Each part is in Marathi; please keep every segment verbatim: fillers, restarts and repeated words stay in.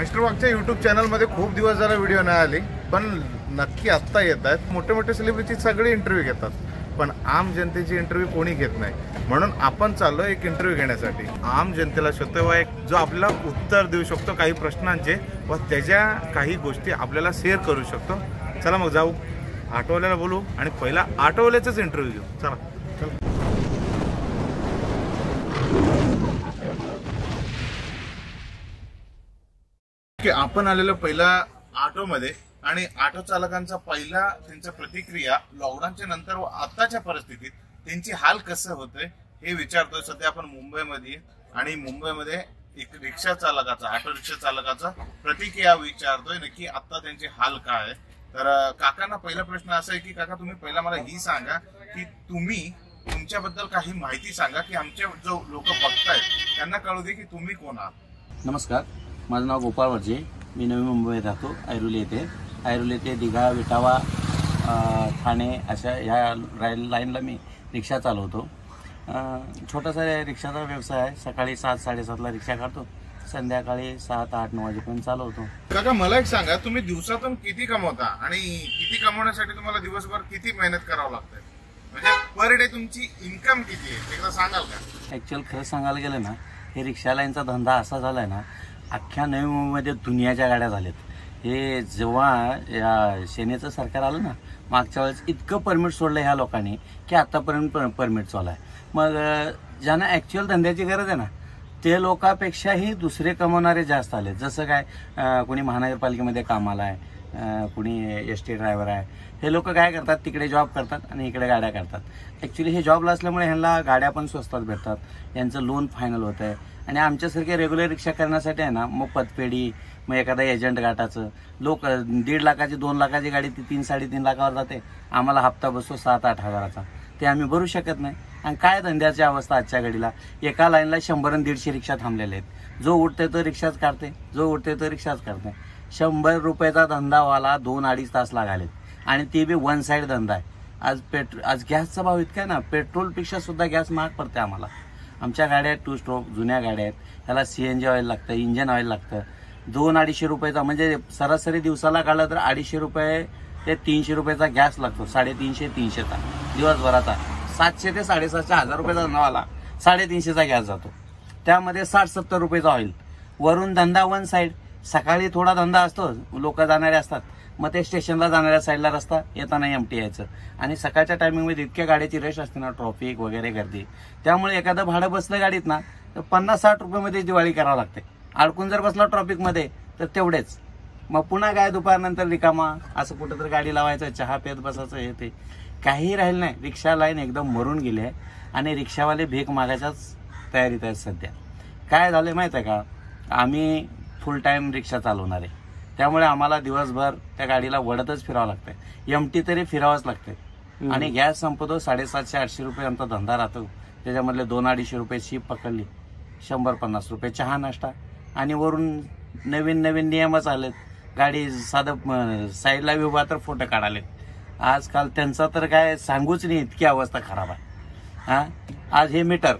मिस्टर वाघच्या यूट्यूब चॅनलमध्ये खूप दिवस झाला व्हिडिओ नाही आली, पण नक्की आत्ता येत आहेत. मोठे मोठे सेलिब्रिटी सगळे इंटरव्ह्यू घेतात, पण आम जनतेची इंटरव्ह्यू कोणी घेत नाही. म्हणून आपण चाललो एक इंटरव्ह्यू घेण्यासाठी. आम जनतेला शोधतोय एक जो आपल्याला उत्तर देऊ शकतो काही प्रश्नांचे व त्याच्या काही गोष्टी आपल्याला शेअर करू शकतो. चला मग जाऊ, ऑटोवाल्याला बोलू आणि पहिला ऑटोवाल्याचाच इंटरव्ह्यू घेऊ. चला चला. आपण आलेलो पहिला ऑटोमध्ये आणि ऑटो चालकांचा पहिला त्यांच्या प्रतिक्रिया लॉकडाऊनच्या नंतर व आताच्या परिस्थितीत त्यांची हाल कसं होतंय हे विचारतोय. सध्या आपण मुंबईमध्ये आणि मुंबईमध्ये एक रिक्षा चालकाचा ऑटो रिक्षा चालकाचा प्रतिक्रिया विचारतोय नक्की आता त्यांचे हाल काय आहे. तर काकांना पहिला प्रश्न असा आहे की काका तुम्ही पहिला मला ही सांगा की तुम्ही तुमच्याबद्दल काही माहिती सांगा की आमचे जो लोक बघतायत त्यांना कळू दे की तुम्ही कोण आहात. नमस्कार, माझं नाव गोपाळ वर्जे, मी नवी मुंबईत राहतो. ऐरोली येथे ऐरोली येथे दिघा, विटावा, ठाणे अशा या लाईनला मी रिक्षा चालवतो. छोटासा रिक्षाचा व्यवसाय आहे. सकाळी सात साडेसातला रिक्षा काढतो, संध्याकाळी सात आठ नऊ वाजेपर्यंत चालवतो. काका मला एक सांगा, तुम्ही दिवसातून किती कमवता आणि किती कमवण्यासाठी तुम्हाला दिवसभर किती मेहनत करावं लागते, म्हणजे पर डे तुमची इन्कम किती आहे एकदा सांगाल का? ऍक्च्युअल खरं सांगायला गेलं ना, हे रिक्षा लाईनचा धंदा असा झालाय ना, अख्ख्या नवी मुंबईमध्ये दुनियाच्या गाड्या झाल्यात. हे जेव्हा या सेनेचं सरकार आलं ना मागच्या वेळेस, इतकं परमिट सोडलं ह्या लोकांनी की आतापर्यंत परमिट चालू आहे. मग ज्यांना ॲक्च्युअल धंद्याची गरज आहे ना ते लोकांपेक्षाही दुसरे कमवणारे जास्त आले. जसं काय कोणी महानगरपालिकेमध्ये कामाला आहे, कुणी एस टी ड्रायव्हर आहे. हे लोक काय करतात, तिकडे जॉब करतात आणि इकडे गाड्या करतात. ॲक्च्युली हे जॉबला असल्यामुळे ह्यांना गाड्या पण स्वस्तात भेटतात, यांचं लोन फायनल होतं आहे. आणि आमच्यासारखे रेग्युलर रिक्षा करण्यासाठी आहे ना, मग पतपेढी, मग एखादा एजंट गाठाचं. लोक दीड लाखाची दोन लाखाची गाडी ती तीन साडेतीन लाखावर जाते, आम्हाला हप्ता बसतो सात आठ हजाराचा. ते आम्ही भरू शकत नाही. आणि काय धंद्याची अवस्था आजच्या घडीला, एका लाईनला शंभर आणि दीडशे रिक्षा थांबलेले आहेत. जो उठते तो रिक्षाच काढते, जो उठते तो रिक्षाच काढते. शंभर रुपयाचा धंदावाला दोन अडीच तास लागालेत आणि ते बी वन साईड धंदा आहे. आज पेट्रोल आज गॅसचा भाव इतका ना, पेट्रोलपेक्षा सुद्धा गॅस महाग पडते आम्हाला. आमच्या गाड्या टू स्ट्रोक जुन्या गाड्या आहेत, त्याला सी एन जी ऑइल लागतं, इंजन ऑइल लागतं. दोन अडीचशे रुपयाचा म्हणजे सरासरी दिवसाला काढलं तर अडीचशे रुपये ते तीनशे रुपयाचा गॅस लागतो. साडेतीनशे तीनशेचा दिवसभराचा. सातशे ते साडेसातशे हजार रुपयाचा धंदावाला साडेतीनशेचा गॅस जातो. त्यामध्ये साठ सत्तर रुपयाचा ऑइल. वरून धंदा वन साईड. सकाळी थोडा धंदा असतो, लोक जाणारे असतात, मग ते स्टेशनला जाणाऱ्या साईडला रस्ता, येताना एमटी यायचं. आणि सकाळच्या टायमिंगमध्ये इतक्या गाड्याची रश असते ना, ट्रॉफिक वगैरे गर्दी, त्यामुळे एखादं भाडं बसलं गाडीत ना तर पन्नास साठ रुपयामध्ये दिवाळी करावं लागते. अडकून जर बसला ट्रॉफिकमध्ये तर तेवढेच. मग पुन्हा काय दुपारनंतर रिकामा असं कुठं तर गाडी लावायचं, चहा पेत बसायचं, हे ते काही राहिलं नाही. रिक्षा लाईन एकदम मरून गेली आहे आणि रिक्षावाले भीक मागायच्याच तयारीत आहेत सध्या. काय झालं माहीत आहे का, आम्ही फुल टाईम रिक्षा चालवणार आहे, त्यामुळे आम्हाला दिवसभर त्या गाडीला वडतच फिरावं लागतंय. एमटी तरी फिरावंच लागते. आणि गॅस संपतो, साडेसातशे आठशे रुपये आमचा धंदा राहतो. त्याच्यामधले दोन अडीचशे रुपये शीप पकडली, शंभर पन्नास रुपये चहा नाश्ता. आणि वरून नवीन नवीन नियमच आलेत. गाडी साधं साईडला विभा तर फोटो काढालेत. आजकाल त्यांचा तर काय सांगूच नाही, इतकी अवस्था खराब आहे. हा आज हे मीटर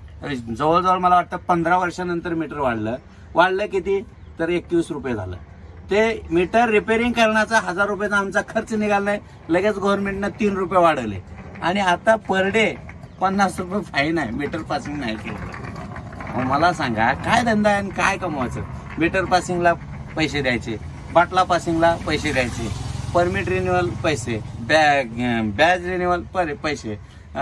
जवळजवळ मला वाटतं पंधरा वर्षानंतर मीटर वाढलं. वाढलं किती तर एकवीस रुपये झालं. ते मीटर रिपेअरिंग करण्याचा हजार रुपयाचा आमचा खर्च निघालाय, लगेच गव्हर्नमेंटनं तीन रुपये वाढवले. आणि आता पर डे पन्नास रुपये फाईन आहे मीटर पासिंग नाही केलं. मला सांगा काय धंदा आहे आणि काय कमवायचं. मीटर पासिंगला पैसे द्यायचे, बाटला पासिंगला पैसे द्यायचे, परमिट रिन्युअल पैसे, बॅग बॅज रिन्युअल पर पैसे,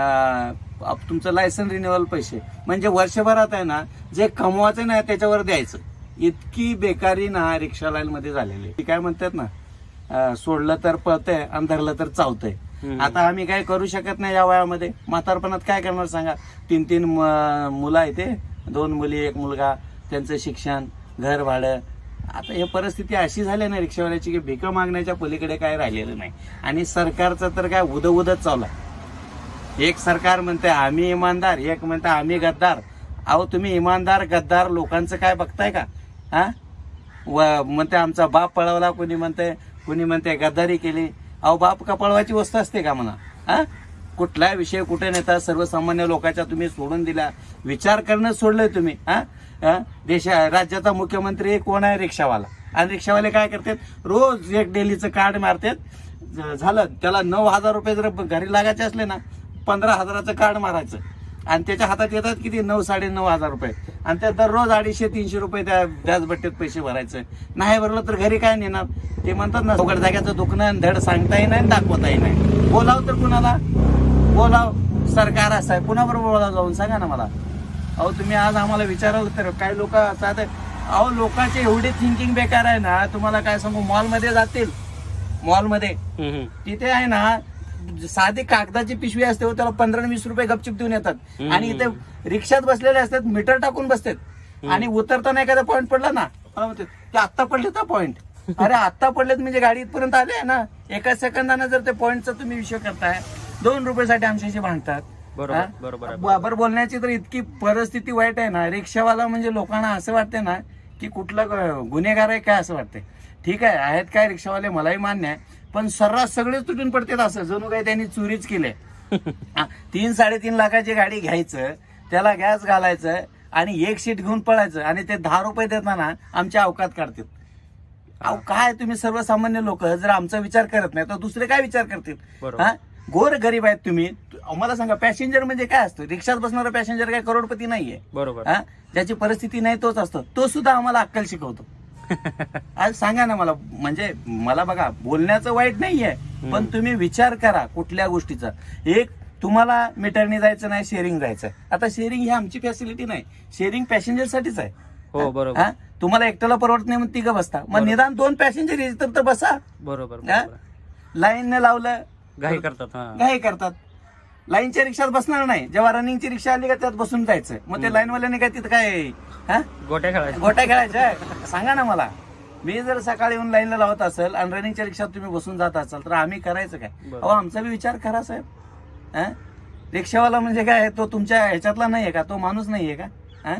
तुमचं लायसन रिन्युअल पैसे. म्हणजे वर्षभरात आहे ना जे कमवायचं नाही त्याच्यावर द्यायचं. इतकी बेकारी ना रिक्षा लाईन मध्ये झालेली. काय म्हणतात ना, सोडलं तर पळतंय आणि धरलं तर चावतंय. आता आम्ही काय करू शकत नाही या वयामध्ये. म्हातारपणात काय करणार सांगा. तीन तीन मुलं आहे, ते दोन मुली एक मुलगा, त्यांचं शिक्षण, घर भाडं. आता ही परिस्थिती अशी झाली ना रिक्षावाल्याची की भिक मागण्याच्या पलीकडे काय राहिलेलं नाही. आणि सरकारचं तर काय उद उदच चालू आहे. एक सरकार म्हणते आम्ही इमानदार, एक म्हणते आम्ही गद्दार. अहो तुम्ही इमानदार गद्दार लोकांचं काय बघताय का? हा व म्हणते आमचा बाप पळवला, कोणी म्हणते कोणी म्हणते गद्दारी केली. अहो बाप का पळवायची वस्तू असते का म्हणा. हा कुठला विषय कुठे नेता सर्वसामान्य लोकांच्या तुम्ही सोडून दिला, विचार करणं सोडलंय तुम्ही. हा देशा राज्याचा मुख्यमंत्री कोण आहे? रिक्षावाला. आणि रिक्षावाले काय करतात? रोज एक डेलीचं कार्ड मारतात, झालं त्याला नऊ हजार रुपये जर घरी लागायचे असले ना, पंधरा हजाराचं कार्ड मारायचं आणि त्याच्या हातात येतात किती? नऊ साडे नऊ हजार रुपये. आणि त्या दररोज अडीचशे तीनशे रुपये त्या व्याजबट्टीत पैसे भरायचे. नाही भरलं तर घरी काय नेणार? ते म्हणतात ना, उघड जाग्याचं दुखणं, धड सांगताही नाही दाखवताही नाही. बोलाव तर कुणाला बोलाव? सरकार असं आहे, कुणाबरोबर बोलाव जाऊन सांगा ना मला. अहो तुम्ही आज आम्हाला विचाराल तर काही लोक असतात, अहो लोकांचे एवढे थिंकिंग बेकार आहे ना, तुम्हाला काय सांगू. मॉलमध्ये जातील, मॉलमध्ये तिथे आहे ना साधी कागदाची पिशवी असते, त्याला पंधरा वीस रुपये गपचिप देऊन येतात. आणि इथे रिक्षात बसलेले असतात, मीटर टाकून बसतात. आणि उतरताना एखादा पॉईंट पडला ना, ते आत्ता पडले तर पॉईंट, अरे आत्ता पडलेत म्हणजे गाडी इथपर्यंत आले ना. एका सेकंदानं जर ते पॉईंटचा तुम्ही विषय करताय, दोन रुपयासाठी आमच्याशी भांडतात. बरोबर बोलण्याची तर इतकी परिस्थिती वाईट आहे ना. रिक्षावाला म्हणजे लोकांना असं वाटतंय ना की कुठला गुन्हेगार आहे काय असं वाटतंय. ठीक आहे, आहेत काय रिक्षावाले, मलाही मान्य आहे, पण सर्रास सगळेच तुटून पडतात असं जणू काही त्यांनी चोरीच केले. तीन साडेतीन लाखाची गाडी घ्यायचं, त्याला गॅस घालायचं आणि एक सीट घेऊन पळायचं आणि ते दहा रुपये देताना आमच्या अवकात काढतात. अहो काय तुम्ही सर्वसामान्य लोक जर आमचा विचार करत नाही तर दुसरे काय विचार करतील? हा गोर गरीब आहेत तुम्ही. मला सांगा, पॅसेंजर म्हणजे काय असतं? रिक्षात बसणारा पॅसेंजर काय करोडपती नाहीये. बरोबर. हा ज्याची परिस्थिती नाही तोच असतो, तो सुद्धा आम्हाला अक्कल शिकवतो. आज सांगा ना मला, म्हणजे मला बघा बोलण्याचं वाईट नाहीये, पण तुम्ही विचार करा कुठल्या गोष्टीचा. एक तुम्हाला मीटरने जायचं नाही, शेअरिंग जायचं. आता शेअरिंग ही आमची फॅसिलिटी नाही, शेअरिंग पॅसेंजर साठीच आहे. हो बरोबर. हा तुम्हाला एकट्याला परवडत नाही म्हणून तिघं बसता, मग निदान दोन पॅसेंजर येतात तर बसा. बरोबर. लाईन न लावलं घाई करतात, घाई करतात. लाईनच्या रिक्षात बसणार नाही, जेव्हा रनिंगची रिक्षा आली का त्यात बसून जायचं. मग ते लाईनवाल्याने काय तिथं काय गोट्या खेळायच्या गोट्या खेळायच्या सांगा ना मला. मी जर सकाळी येऊन लाईनला लावत असेल आणि रनिंगच्या रिक्षात तुम्ही बसून जात असाल तर आम्ही करायचं काय? अहो आमचा बी विचार करा साहेब. रिक्षावाला म्हणजे काय, तो तुमच्या ह्याच्यातला नाहीये का? तो माणूस नाहीये का?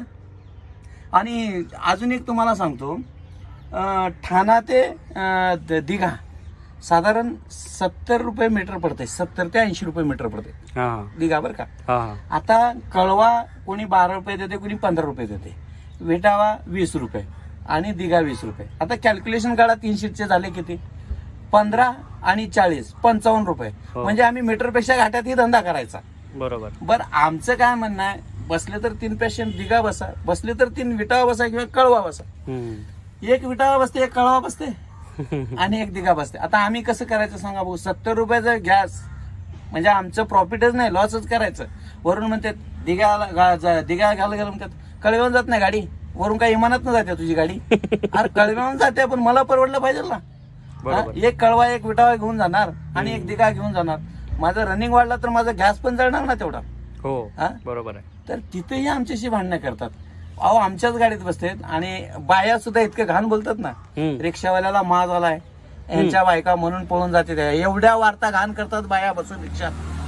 आणि अजून एक तुम्हाला सांगतो, ठाणा ते दिघा साधारण सत्तर रुपये मीटर पडते, सत्तर ते ऐंशी रुपये मीटर पडते दिघा बरं का. आता कळवा कोणी बारा रुपये देते, कोणी पंधरा रुपये देते, विटावा वीस रुपये आणि दिघा वीस रुपये. आता कॅल्क्युलेशन काढा, तीन शीटचे झाले किती? पंधरा आणि चाळीस पंचावन्न रुपये. म्हणजे आम्ही मीटरपेक्षा घाट्यातही धंदा करायचा. बरोबर. बरं आमचं काय म्हणणं आहे, बसले तर तीन पेशंट दिघा बसा, बसले तर तीन विटावा बसा किंवा कळवा बसा. एक विटावा बसते, एक कळवा बसते आणि एक दिघा बसते. आता आम्ही कसं करायचं सांगा भाऊ? सत्तर रुपयाचा गॅस म्हणजे आमचं प्रॉफिटच नाही, लॉसच करायचं. वरून म्हणते दिघा दिघा घाल गेलं म्हणतात, कळव्याहून जात नाही गाडी, वरून काही इमानात न जाते तुझी गाडी. अरे कळव्याहून जाते पण मला परवडलं पाहिजे ना. एक कळवा एक विटावा घेऊन जाणार आणि एक दिघा घेऊन जाणार. माझं रनिंग वाढला तर माझा गॅस पण जळणार ना तेवढा. हो बरोबर आहे. तर तिथेही आमच्याशी भांडणं करतात. अहो आमच्याच गाडीत बसतात आणि बाया सुद्धा इतके घाण बोलतात ना, रिक्षावाल्याला माज आलाय, यांच्या बायका म्हणून पळून जाते. एवढ्या वार्ता घाण करतात बाया बसून रिक्षात.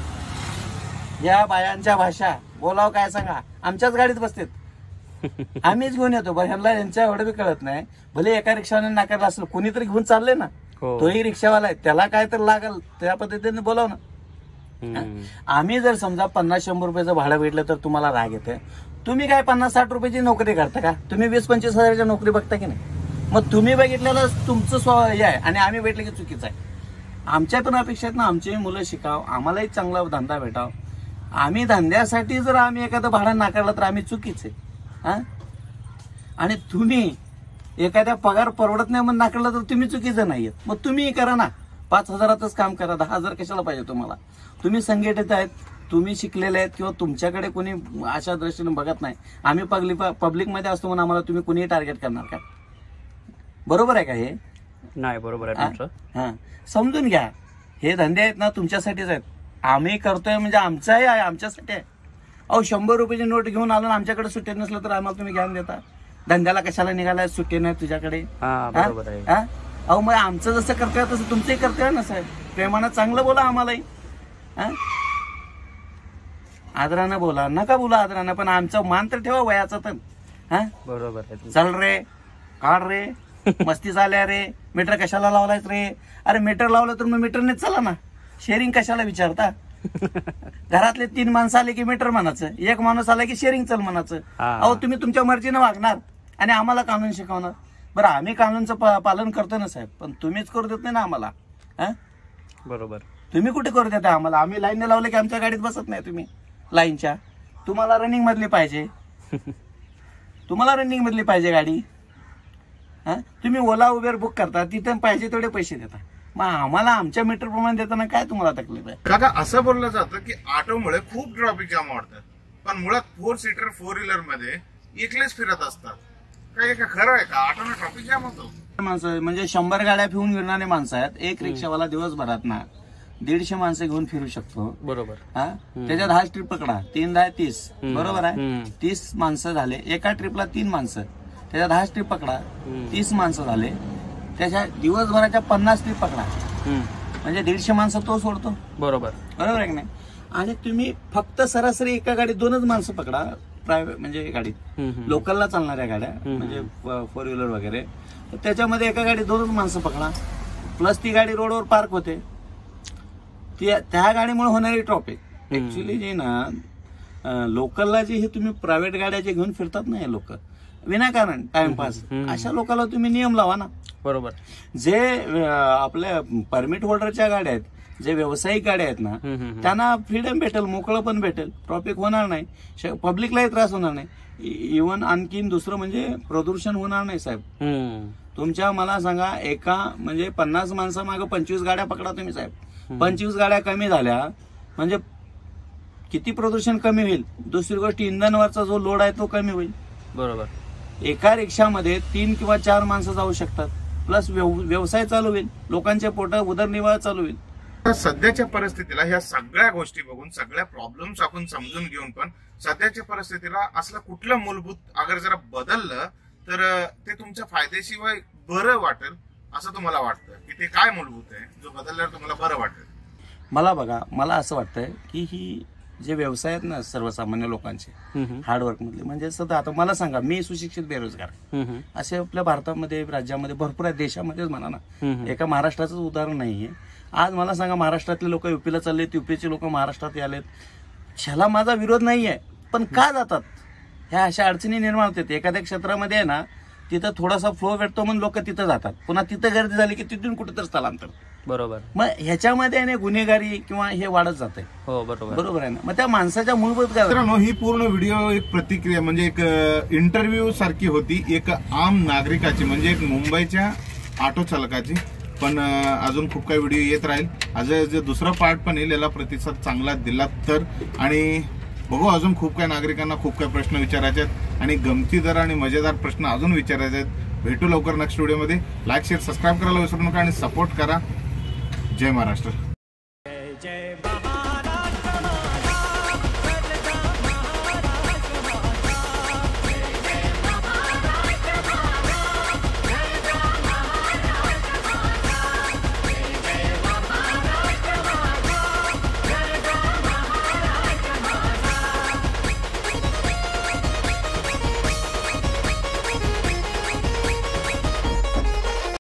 या बायांच्या भाषा बोलाव काय सांगा. आमच्याच गाडीत बसतात, आम्हीच घेऊन येतो. बरं ह्यांना यांच्या एवढं बी कळत नाही. भले एका रिक्षाने नाकारला असेल, कोणीतरी घेऊन चालले ना, तोही रिक्षावाला आहे, त्याला काय तर लागल त्या पद्धतीने बोलाव ना. आम्ही जर समजा पन्नास शंभर रुपयाचं भाडं भेटलं तर तुम्हाला राग येते. तुम्ही काय पन्नास साठ रुपयाची नोकरी करता का? तुम्ही वीस पंचवीस हजाराची नोकरी बघता की नाही? मग तुम्ही बघितलेलं तुमचं स्व हे आहे आणि आम्ही भेटले की चुकीचं आहे. आमच्या पण अपेक्षा आहेत ना, आमचीही मुलं शिकाव, आम्हालाही चांगला धंदा भेटाव. आम्ही धंद्यासाठी जर आम्ही एखादं भाडं नाकारलं तर आम्ही चुकीचे. हा आणि तुम्ही एखाद्या पगार परवडत नाही म्हणून नाकारलं तर तुम्ही चुकीचं नाहीये. मग तुम्ही करा ना, पाच हजारातच काम करा, दहा हजार कशाला पाहिजे तुम्हाला? तुम्ही संघटित आहेत, तुम्ही शिकलेले आहेत किंवा तुमच्याकडे कोणी अशा दृष्टीने बघत नाही. आम्ही पब्लिक पब्लिकमध्ये असतो म्हणून आम्हाला तुम्ही कोणीही टार्गेट करणार का? बरोबर आहे का हे? नाही बरोबर आहे. हा समजून घ्या, हे धंदे आहेत ना तुमच्यासाठीच आहेत. आम्ही करतोय म्हणजे आमचाही आहे, आमच्यासाठी आहे. अहो शंभर रुपयाची नोट घेऊन आलो, आमच्याकडे सुट्टी नसलं तर आम्हाला तुम्ही ज्ञान देता. धंद्याला कशाला निघालाय, सुट्टी नाही तुझ्याकडे. अहो मग आमचं जसं करतोय तसं तुमचंही करतोय ना साहेब. प्रेमानं चांगलं बोला आम्हालाही, आदरानं बोला, नका बोला आदरानं, पण आमचा मान तर ठेवा वयाचा तर. हा बरोबर आहे. चल रे, काढ रे, मस्ती झाल्या रे, मीटर कशाला लावलायच रे? अरे मीटर लावलं तर मग मीटरनेच चला ना, शेअरिंग कशाला विचारता? घरातले तीन माणसं आले की मीटर म्हणायचं, एक माणूस आला की शेअरिंग चल म्हणायचं. हा. अहो तुम्ही तुमच्या मर्जीनं वागणार आणि आम्हाला कानून शिकवणार. बरं आम्ही कानूनचं पा- पालन करतो ना साहेब, पण तुम्हीच करू देत नाही ना आम्हाला. हा बरोबर. तुम्ही कुठे करू देता आम्हाला? आम्ही लाईनने लावले की आमच्या गाडीत बसत नाही तुम्ही लाईनच्या. तुम्हाला रनिंग मधली पाहिजे, तुम्हाला रनिंग मधली पाहिजे गाडी. हा तुम्ही ओला उबेर बुक करता, तिथे पाहिजे तेवढे पैसे देता, मग आम्हाला आमच्या मीटर प्रमाणे देताना काय तुम्हाला तकलीफ आहे? काका असं बोललं जातं की ऑटोमुळे खूप ट्रॅफिक जाम वाढतात, पण मुळात फोर सीटर फोर व्हीलर मध्ये एकलेच फिरत असतात. काय का खरं आहे का ऑटोने ट्रॅफिक जाम होतो? माणसं म्हणजे शंभर गाड्या फिरून फिरणारे माणसं आहेत. एक रिक्षावाला दिवसभरात ना दीडशे माणसं घेऊन फिरू शकतो. बरोबर. हा त्याच्यात हा ट्रिप पकडा, तीन दहा तीस, बरोबर आहे. हम्म. तीस माणसं झाले एका ट्रिपला, तीन माणसं. त्याच्यात हा ट्रिप पकडा, तीस माणसं झाले. त्याच्या दिवसभराच्या पन्नास ट्रिप पकडा, हम्म. म्हणजे दीडशे माणसं तो सोडतो. बरोबर. बरोबर आहे की नाही? आणि तुम्ही फक्त सरासरी एका गाडीत दोनच माणसं पकडा, प्रायव्हेट म्हणजे गाडीत, हम्म. लोकलला चालणाऱ्या गाड्या म्हणजे फोर व्हीलर वगैरे, तर त्याच्यामध्ये एका गाडीत दोनच माणसं पकडा, प्लस ती गाडी रोडवर पार्क होते. ती- त्या गाडीमुळे होणारी ट्रॉफिक ऍक्च्युली जी ना लोकलला जी हे तुम्ही प्रायव्हेट गाड्या जे घेऊन फिरतात ना हे लोक विनाकारण टाइमपास, अशा लोकांना तुम्ही नियम लावा ना. बरोबर. जे अं, आपल्या परमिट होल्डरच्या गाड्या आहेत, जे व्यावसायिक गाड्या आहेत ना, हम्म. त्यांना फ्रीडम भेटेल, मोकळं पण भेटेल, ट्रॉफिक होणार नाही, पब्लिकलाही त्रास होणार नाही. इव्हन आणखीन दुसरं म्हणजे प्रदूषण होणार नाही साहेब. हम्म. तुमच्या मला सांगा एका म्हणजे पन्नास माणसा मागे पंचवीस गाड्या पकडा तुम्ही साहेब, पंचवीस गाड्या कमी झाल्या म्हणजे किती प्रदूषण कमी होईल. दुसरी गोष्ट इंधनवरचा जो लोड आहे तो कमी होईल. बरोबर. एका रिक्षामध्ये तीन किंवा चार माणसं जाऊ शकतात, प्लस व्यवसाय चालू होईल, लोकांच्या पोटा उदरनिर्वाह चालू होईल. सध्याच्या परिस्थितीला ह्या सगळ्या गोष्टी बघून, सगळ्या प्रॉब्लेम्स आपण समजून घेऊन पण सध्याच्या परिस्थितीला असलं कुठलं मूलभूत अगर जरा बदललं तर ते तुमच्या फायदेशिवाय बरं वाटेल असं तुम्हाला वाटतं की ते काय मूलभूत आहे जो बदलल्यावर तुम्हाला बरं वाटेल? मला बघा, मला असं वाटतंय की ही जे व्यवसाय आहेत ना सर्वसामान्य लोकांचे हार्डवर्क मधले, म्हणजे सध्या आता मला सांगा, मी सुशिक्षित बेरोजगार हम्म. असे आपल्या भारतामध्ये राज्यामध्ये भरपूर आहे, देशामध्येच म्हणा ना, एका महाराष्ट्राचंच उदाहरण नाहीये. आज मला सांगा महाराष्ट्रातले लोक युपीला चाललेत, युपीचे लोक महाराष्ट्रात आलेत, ह्याला माझा विरोध नाहीये, पण का जातात? ह्या अशा अडचणी निर्माण होतात. एखाद्या क्षेत्रामध्ये आहे ना तिथं थोडासा फ्लो भेटतो म्हणून लोक तिथं जातात, पुन्हा तिथं गर्दी झाली की तिथून कुठेतरी स्थलांतर. बरोबर. मग ह्याच्यामध्ये आहे ना गुन्हेगारी किंवा हे वाढत जाते. हो बरोबर. बरोबर आहे ना? मग त्या माणसाच्या मूलभूत काय मित्रांनो, ही पूर्ण व्हिडिओ एक प्रतिक्रिया म्हणजे एक इंटरव्ह्यू सारखी होती, एक आम नागरिकाची म्हणजे एक मुंबईच्या ऑटो चालकाची. पण अजून खूप काही व्हिडिओ येत राहील. आज जे दुसरा पार्ट पण येईल, याला प्रतिसाद चांगला दिला तर. आणि बघू, अजून खूप काही नागरिकांना खूप काही प्रश्न विचारायचे आहेत आणि गमतीदार आणि मजेदार प्रश्न अजून विचारायचे आहेत. भेटू लवकर नेक्स्ट व्हिडिओमध्ये. लाईक शेअर सबस्क्राईब करायला विसरू नका आणि सपोर्ट करा. जय महाराष्ट्र.